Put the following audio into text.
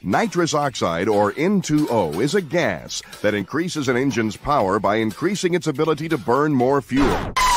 Nitrous oxide, or N2O, is a gas that increases an engine's power by increasing its ability to burn more fuel.